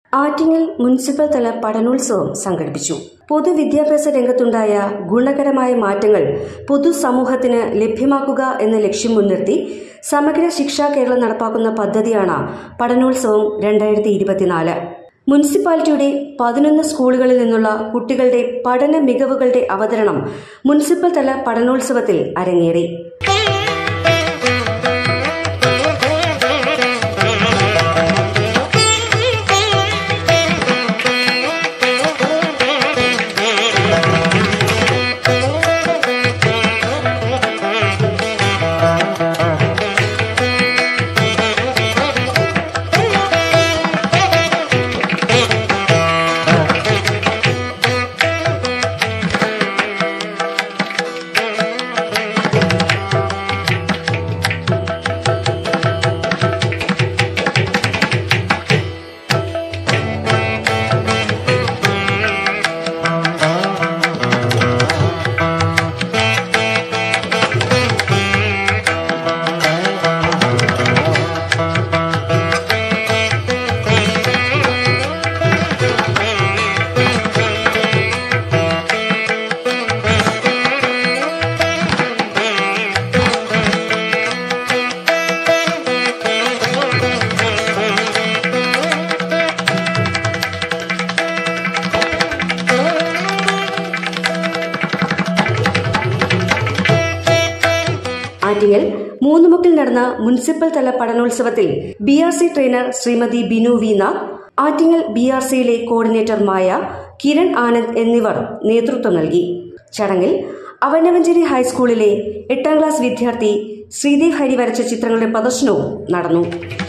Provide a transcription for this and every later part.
Attingal municipal തല പഠനോത്സവം സംഘടിപ്പിച്ചു. പൊതുവിദ്യാഭ്യാസ രംഗത്തുണ്ടായ ഗുണകരമായ മാറ്റങ്ങൾ പൊതുസമൂഹത്തിന് ലഭ്യമാക്കുക എന്ന ലക്ഷ്യം മുൻനിർത്തി സമഗ്ര ശിക്ഷാ കേരളം നടപ്പാക്കുന്ന പദ്ധതിയാണ് പഠനോത്സവം 2024. മുനിസിപ്പാലിറ്റിയുടെ 11 സ്കൂളുകളിൽ നിന്നുള്ള കുട്ടികളുടെ പഠന മികവുകളുടെ അവതരണം മുനിസിപ്പൽ തല പഠനോത്സവത്തിൽ അരങ്ങേറി. ആറ്റിങ്ങൽ മൂന്നുമുക്കിൽ നടന്ന മുനിസിപ്പൽ തല പഠനോത്സവത്തിൽ BRC trainer Shrimati Binu V Nath, Attingal BRCയിലെ കോർഡിനേറ്റർ മായ, കിരൺ ആനന്ദ് എന്നിവർ നേതൃത്വം നൽകി. ചടങ്ങിൽ അവനവഞ്ചേരി ഹൈസ്കൂളിലെ 8ാം ക്ലാസ് വിദ്യാർത്ഥി ശ്രീദേവ് ഹരി വരച്ച ചിത്രങ്ങളുടെ പ്രദർശനവും നടന്നു.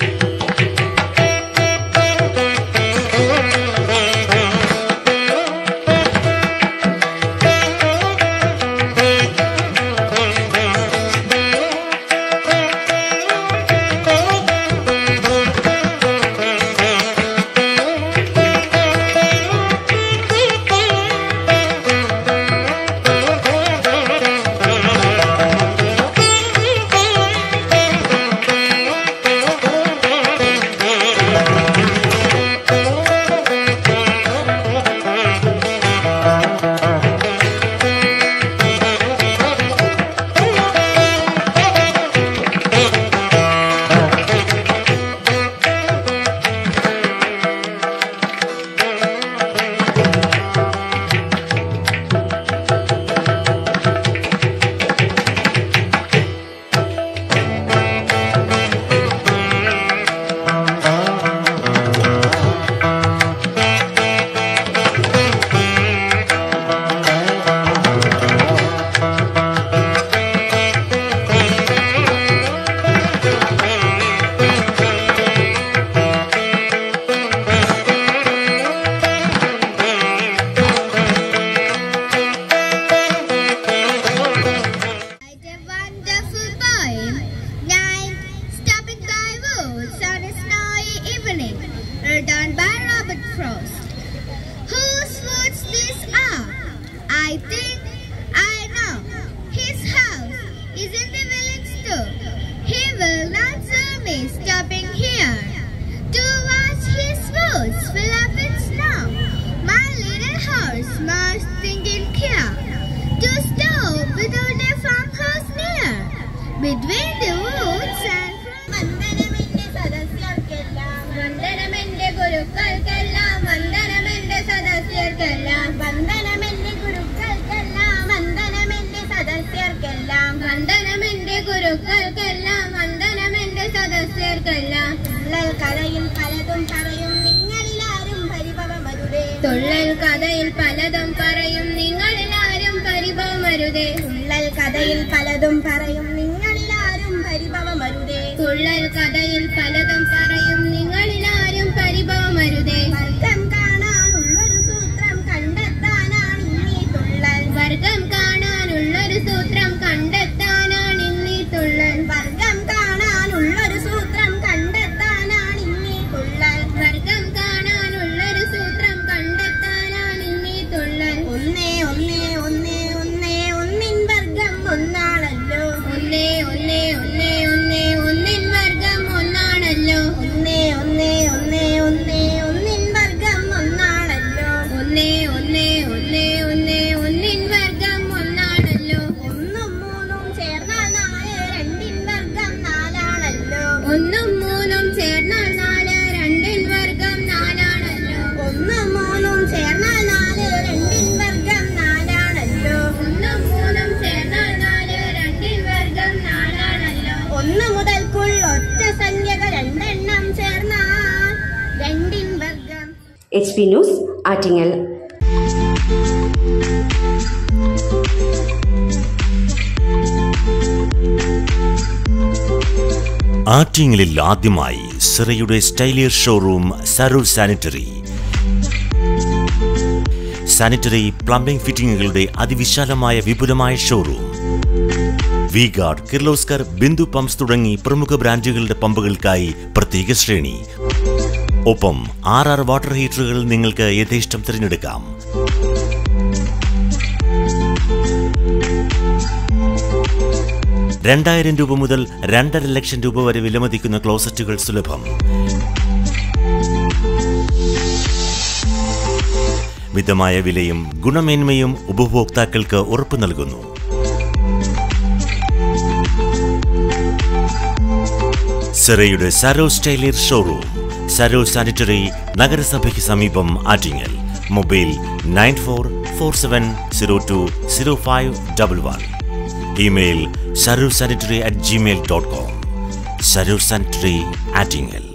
Done by Robert Frost. Whose words these are? I think I know. His house is in the village too. He will not see me stopping here to watch his woods fill up with snow. My little horse must think in care to stop without a farmhouse near. Between the woods and ഗുരുക്കൾക്കെല്ലാം വന്ദനമെന്റെ സദസ്യർക്കെല്ലാം വന്ദനമെന്റെ ഗുരുക്കൾക്കെല്ലാം വന്ദനമെന്റെ സദസ്യർക്കെല്ലാം വന്ദനമെന്റെ ഗുരുക്കൾക്കെല്ലാം വന്ദനമെന്റെ സദസ്യർക്കെല്ലാം തുള്ളൽ കഥയിൽ പലതും പറയും നിങ്ങളിലാരും പരിഭവമരുതേ തുള്ളൽ കഥയിൽ പലതും പറയും നിങ്ങളിലാരും പരിഭവമരുതേ തുള്ളൽ കഥയിൽ പലതും പറയും നിങ്ങളിലാരും പരിഭവമരുതേ തുള്ളൽ കഥയിൽ പലതും പറയും നിങ്ങളിലാരും പരിഭവമരുതേ വർഗം കാണാനുള്ളൊരു സൂത്രം കണ്ടെത്താനാണ് ഇന്നീ തുള്ളൽ വർഗം കാണാനുള്ളൊരു സൂത്രം കണ്ടെത്താനാണ് ഇന്നീ തുള്ളൽ വർഗം കാണാനുള്ളൊരു സൂത്രം കണ്ടെത്താനാണ് ഇന്നീ തുള്ളൽ വർഗം കാണാനുള്ളൊരു സൂത്രം കണ്ടെത്താനാണ് ഇന്നീ തുള്ളൽ ഒന്നേ ഒന്നേ ഒന്നേ ഒന്നേ ഒന്നിൻ വർഗം ഒന്നാണല്ലോ ഒന്നേ ഒന്നേ ഒന്നേ ഒന്നേ ഒന്നിൻ വർഗം ഒന്നാണല്ലോ ഒന്നേ HP ന്യൂസ് ആറ്റിങ്ങൽ. ആറ്റിങ്ങലിൽ ആദ്യമായി സിറയുടെ സ്റ്റൈലിയർ showroom Sarur sanitary. Sanitary plumbing ഫിറ്റിംഗുകളുടെ അതിവിശാലമായ വിപുലമായ showroom. V Guard, Kirloskar, Bindu pumps തുടങ്ങി പ്രമുഖ ബ്രാൻഡുകളുടെ പമ്പുകൾക്കായി പ്രത്യേക ശ്രേണി. ഒപ്പം 6 വാട്ടർ ഹീറ്ററുകൾ നിങ്ങൾക്ക് യഥേഷ്ടം തിരഞ്ഞെടുക്കാം. ₹2,000 മുതൽ 2.5 ലക്ഷം വരെ വിലമതിക്കുന്ന ക്ലോസറ്റുകൾ സുലഭം. മിതമായ വിലയും ഗുണമേന്മയും ഉപഭോക്താക്കൾക്ക് ഉറപ്പു നൽകുന്നു. സിറയുടെ സരോ സ്റ്റൈലിയർ ഷോറൂം, സരോ സാനിറ്ററി, നഗരസഭയ്ക്ക് സമീപം, Attingal. Mobile 9447020511. Email sarursanitary@gmail.com. Sarur Sanitary, Attingal.